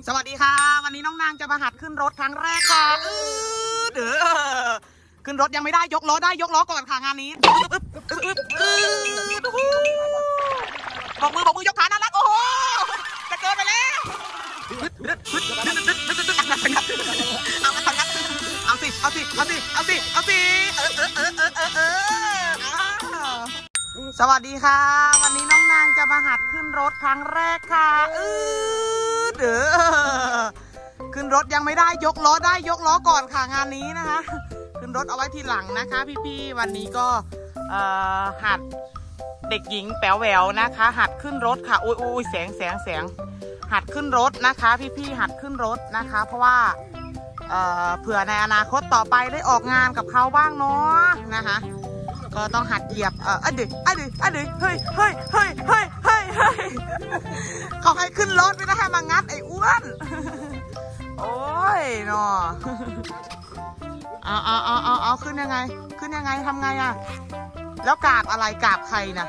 สวัสดีค่ะวันนี้น้องนางจะมาหัดขึ้นรถครั้งแรกค่ะขึ้นรถยังไม่ได้ยกล้อได้ยกล้อก่อนค่ะงานนี้บอกมือยกขาน่ารักโอ้โหจะเกินไปแล้วเอาสิสวัสดีค่ะวันนี้น้องนางจะมาหัดขึ้นรถครั้งแรกค่ะขึ้นรถยังไม่ได้ยกล้อได้ยกล้อก่อนค่ะงานนี้นะคะขึ้นรถเอาไว้ทีหลังนะคะพี่ๆวันนี้ก็หัดเด็กหญิงแป๋วแหววนะคะหัดขึ้นรถค่ะอุ้ยแสงหัดขึ้นรถนะคะพี่ๆหัดขึ้นรถนะคะเพราะว่าเผื่อในอนาคตต่อไปได้ออกงานกับเขาบ้างเนาะนะคะก็ต้องหัดเหยียบเฮ้ยเขาให้ขึ้นรถไม่ได้ให้มางัดไอ้อ้วนโอ้ยเนาะเอาขึ้นยังไงทำไงอ่ะแล้วกราบอะไรกราบใครนะ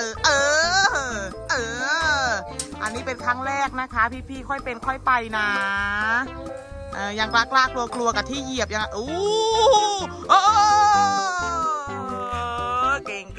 อันนี้เป็นครั้งแรกนะคะพี่ค่อยเป็นค่อยไปนะยังกล้ากลัวกับที่เหยียบยังเก่ง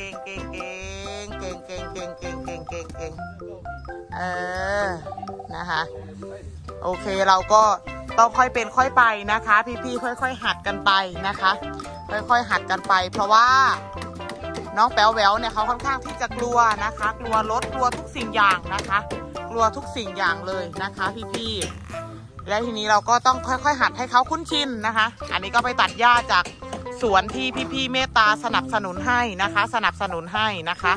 นะคะโอเคเราก็ต้องค่อยเป็นค่อยไปนะคะพี่ค่อยหัดกันไปนะคะค่อยหัดกันไปเพราะว่าน้องแป๋วแหววเนี่ยเขาค่อนข้างที่จะกลัวนะคะกลัวรถกลัวทุกสิ่งอย่างนะคะกลัวทุกสิ่งอย่างเลยนะคะพี่และทีนี้เราก็ต้องค่อยหัดให้เขาคุ้นชินนะคะอันนี้ก็ไปตัดหญ้าจากสวนที่พี่เมตตาสนับสนุนให้นะคะนะคะ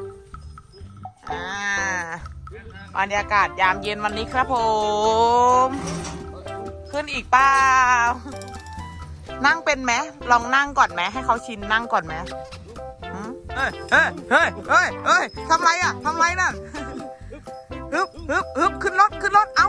บรรยากาศยามเย็นวันนี้ครับผมขึ้นอีกเปล่านั่งเป็นไหมลองนั่งก่อนไหมให้เขาชินนั่งก่อนไหมเฮ้ยทำไรอ่ะทำไรนั่นฮึบขึ้นรถเอา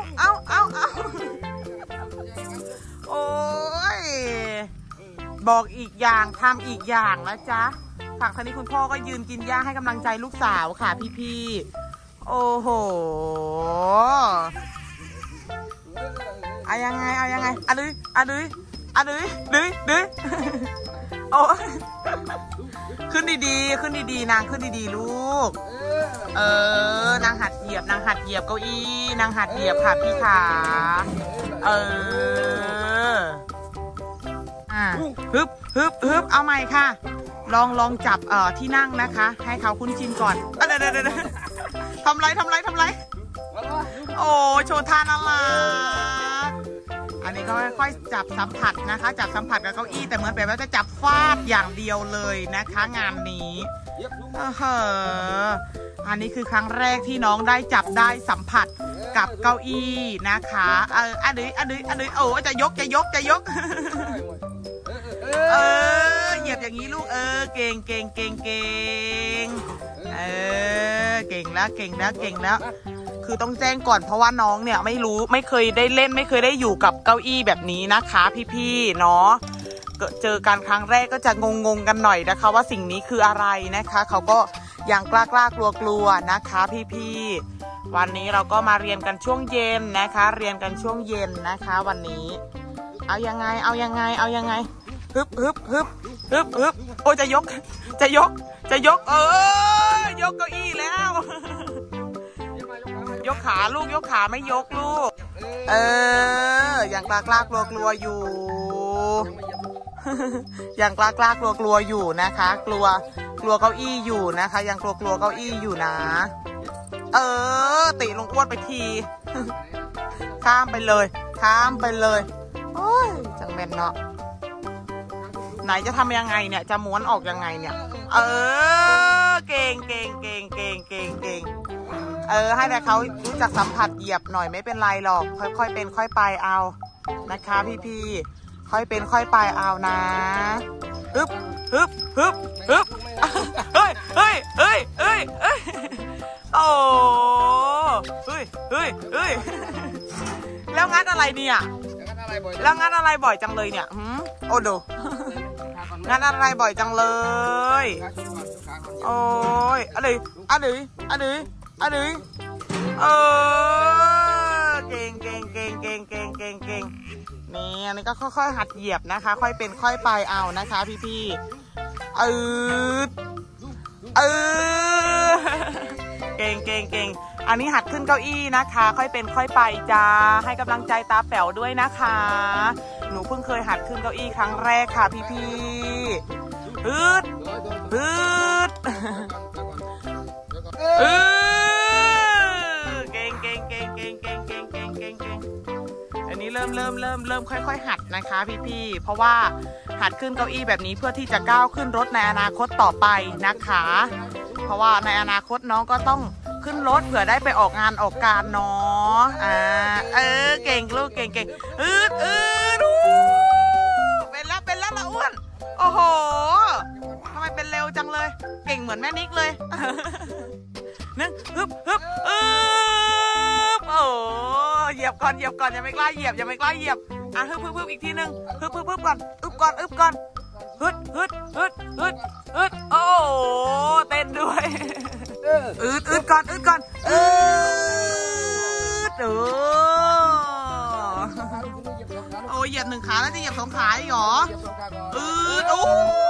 โอ้ยบอกอีกอย่างทำอีกอย่างนะจ๊ะฝั่งทางนี้คุณพ่อก็ยืนกินหญ้าให้กำลังใจลูกสาวค่ะพี่โอ้โหเอายังไงอะดื้อโอ้ขึ้นดีๆนางขึ้นดีๆลูกนางหัดเหยียบเก้าอี้นางหัดเหยียบค่ะพี่ขาฮึบเอาใหม่ค่ะลองจับที่นั่งนะคะให้เขาคุ้นชินก่อนเดี๋ยวทำไรโอ้โชว์ท่าน่ารักอันนี้ก็ค่อยๆจับสัมผัสนะคะจับสัมผัสกับเก้าอี้แต่เหมือนแบบว่าจะจับฟาดอย่างเดียวเลยนะคะงานนี้อันนี้คือครั้งแรกที่น้องได้จับได้สัมผัสกับเก้าอี้นะคะอันนี้โอ้จะยกเหยียบอย่างนี้ลูกเก่งเก่งแล้วคือต้องแจ้งก่อนเพราะว่าน้องเนี่ยไม่เคยได้เล่นไม่เคยได้อยู่กับเก้าอี้แบบนี้นะคะพี่เนาะเจอกันครั้งแรกก็จะงงกันหน่อยนะคะว่าสิ่งนี้คืออะไรนะคะเขาก็ยังกล้ากลัวนะคะพี่วันนี้เราก็มาเรียนกันช่วงเย็นนะคะวันนี้เอายังไงฮึบโอ้จะยกยกเก้าอี้แล้วยกขาลูกยกขาไม่ยกลูกยังกล้ากลัวอยู่ยังกล้ากลัวอยู่นะคะกลัวเก้าอี้อยู่นะคะยังกลัวเก้าอี้อยู่นะติลงอ้วนไปทีข้ามไปเลยโอ้ยจังแม่นเนาะไหนจะทำยังไงเนี่ยจะม้วนออกยังไงเนี่ยเก่งให้แต่เขารู้จักสัมผัสเหยียบหน่อยไม่เป็นไรหรอกค่อยเป็นค่อยไปเอานะคะพี่ค่อยเป็นค่อยไปเอานะฮึบเฮ้ยโอ้เฮ้ยแล้วงัดอะไรเนี่ยแล้วงัดอะไรบ่อยจังเลยเนี่ยโอ้ดูงัดอะไรบ่อยจังเลยโอ้ยอะไรเก่งนี่อันนี้ก็ค่อยๆหัดเหยียบนะคะค่อยเป็นค่อยไปเอานะคะพี่เก่งอันนี้หัดขึ้นเก้าอี้นะคะค่อยเป็นค่อยไปจ้าให้กำลังใจตาแป๋วด้วยนะคะหนูเพิ่งเคยหัดขึ้นเก้าอี้ครั้งแรกค่ะพี่เก่งอันนี้เริ่มค่อยๆหัดนะคะพี่เพราะว่าหัดขึ้นเก้าอี้แบบนี้เพื่อที่จะก้าวขึ้นรถในอนาคตต่อไปนะคะเพราะว่าในอนาคตน้องก็ต้องขึ้นรถเผื่อได้ไปออกงานออกการเนาะเก่งลูกเก่งเป็นแล้วละอ้วนโอ้โหทำไมเป็นเร็วจังเลยเก่งเหมือนแม่นิกเลยนึงฮึบโอ้เหยียบก่อนอย่าไม่กล้าเหยียบฮึบอีกทีนึงฮึบก่อนอึบก่อนฮึดโอ้เต้นด้วยอึดก่อนโอ้เหยียบ1 ขาแล้วจะเหยียบ2 ขาอีกเหรอโอ้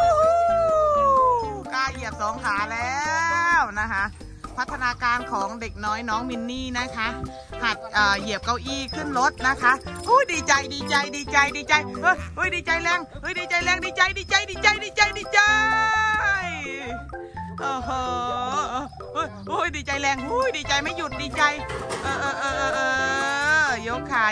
กล้าเหยียบ2 ขาแล้วนะคะพัฒนาการของเด็กน้อยน้องมินนี่นะคะหัดเหยียบเก้าอี้ขึ้นรถนะคะดีใจดีใจแรงดีใจดีใจโอ้โหดีใจแรงดีใจไม่หยุดดีใจยกขา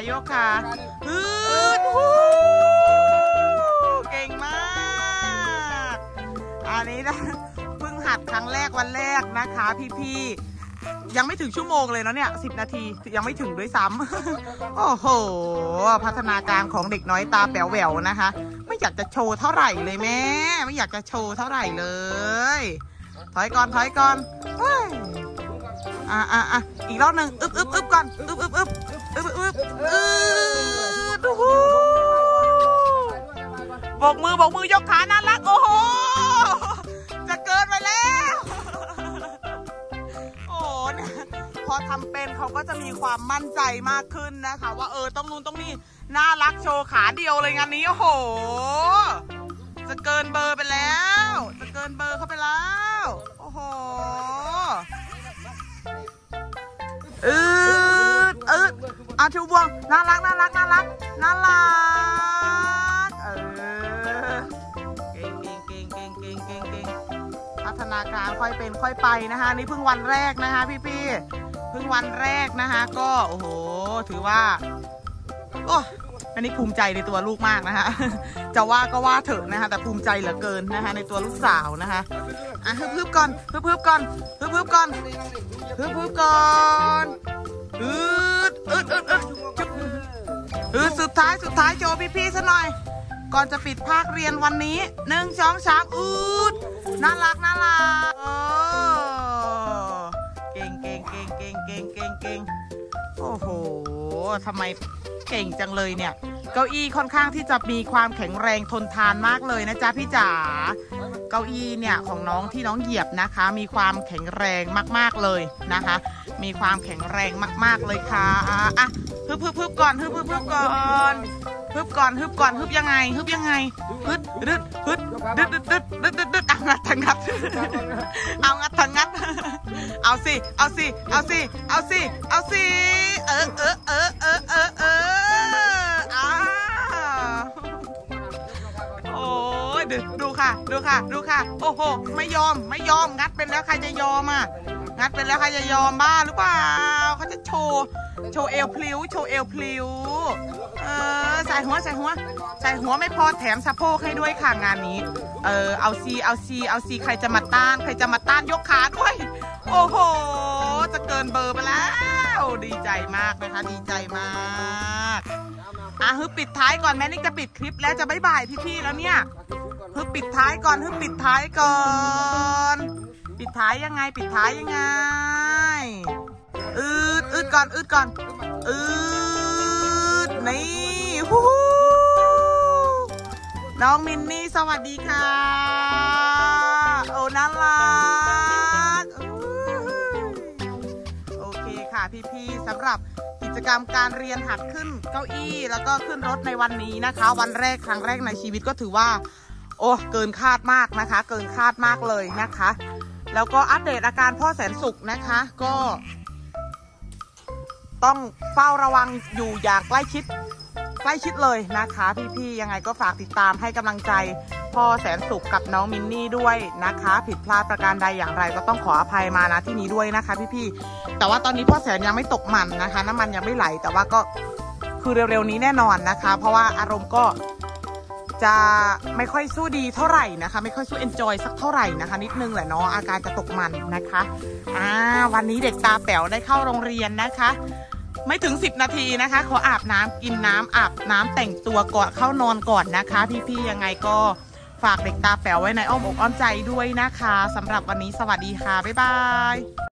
เก่งมากอันนี้นะเพิ่งหัดครั้งแรกวันแรกนะคะพี่ยังไม่ถึงชั่วโมงเลยนะเนี่ย10 นาทียังไม่ถึงด้วยซ้ำโอ้โหพัฒนาการของเด็กน้อยตาแป๋วแหววนะคะไม่อยากจะโชว์เท่าไหร่เลยแม่ไม่อยากจะโชว์เท่าไหร่เลยถอยก่อนอีกรอบหนึ่งอึบก่อนบอกมือยกขาน่ารักโอ้โหจะเกินไปแล้วโอ้เนี่ยพอทำเป็นเขาก็จะมีความมั่นใจมากขึ้นนะคะว่าต้องนู่นต้องนี่น่ารักโชว์ขาเดียวเลยงานนี้โอ้โหจะเกินเบอร์ไปแล้วจะเกินเบอร์เข้าไปแล้วโอ้โหชูบวงน่ารักเก่งพัฒนาการค่อยเป็นค่อยไปนะคะนี่เพิ่งวันแรกนะคะพี่เพิ่งวันแรกนะคะก็โอ้โหถือว่าอันนี้ภูมิใจในตัวลูกมากนะคะจะว่าก็ว่าเถอะนะคะแต่ภูมิใจเหลือเกินนะคะในตัวลูกสาวนะคะฮึบก่อนสุดท้ายโชว์พี่ซะหน่อยก่อนจะปิดภาคเรียนวันนี้1 2 3น่ารักเก่งโอ้โหทำไมเก่งจังเลยเนี่ยเก้าอี้ค่อนข้างที่จะมีความแข็งแรงทนทานมากเลยนะจ๊ะพี่จ๋าเก้าอี้เนี่ยของน้องที่น้องเหยียบนะคะมีความแข็งแรงมากๆเลยนะคะมีความแข็งแรงมากๆเลยค่ะฮึบก่อนฮึบยังไงฮึดงัดเอางัดเอาสิโอ้ยดูค่ะโอ้โหไม่ยอมงัดเป็นแล้วใครจะยอมงัดเป็นแล้วใครจะยอมบ้าหรือเปล่าเขาจะโชว์เอวพลิ้วใส่หัวไม่พอแถมสะโพกให้ด้วยค่ะงานนี้เอาซีใครจะมาต้านยกขาด้วยโอ้โหจะเกินเบอร์ไปแล้วดีใจมากนะคะดีใจมากฮึบปิดท้ายก่อนแม่นิกจะปิดคลิปแล้วจะบ๊ายบายพี่แล้วเนี่ยฮึบปิดท้ายก่อนปิดท้ายยังไงอึดก่อนนี่น้องมินนี่สวัสดีค่ะโอ้น่ารักโอเคค่ะพี่ๆสำหรับกิจกรรมการเรียนหัดขึ้นเก้าอี้แล้วก็ขึ้นรถในวันนี้นะคะวันแรกครั้งแรกในชีวิตก็ถือว่าโอ้เกินคาดมากนะคะเกินคาดมากเลยนะคะแล้วก็อัปเดตอาการพ่อแสนสุขนะคะก็ต้องเฝ้าระวังอยู่อย่างใกล้ชิดเลยนะคะพี่ๆยังไงก็ฝากติดตามให้กำลังใจพ่อแสนสุขกับน้องมินนี่ด้วยนะคะผิดพลาดประการใดอย่างไรก็ต้องขออภัยมาณที่นี้ด้วยนะคะพี่ๆแต่ว่าตอนนี้พ่อแสนยังไม่ตกมันนะคะน้ำมันยังไม่ไหลแต่ว่าก็คือเร็วๆนี้แน่นอนนะคะเพราะว่าอารมณ์ก็จะไม่ค่อยสู้ดีเท่าไหร่นะคะไม่ค่อยสู้เอนจอยสักเท่าไหร่นะคะนิดนึงแหละเนาะอาการจะตกมันนะคะวันนี้เด็กตาแป๋วได้เข้าโรงเรียนนะคะไม่ถึง10 นาทีนะคะขออาบน้ำกินน้ำอาบน้ำแต่งตัวก่อนเข้านอนก่อนนะคะพี่ๆยังไงก็ฝากเด็กตาแป๋วไว้ในอ้อมอกอ้อมใจด้วยนะคะสำหรับวันนี้สวัสดีค่ะบ๊ายบาย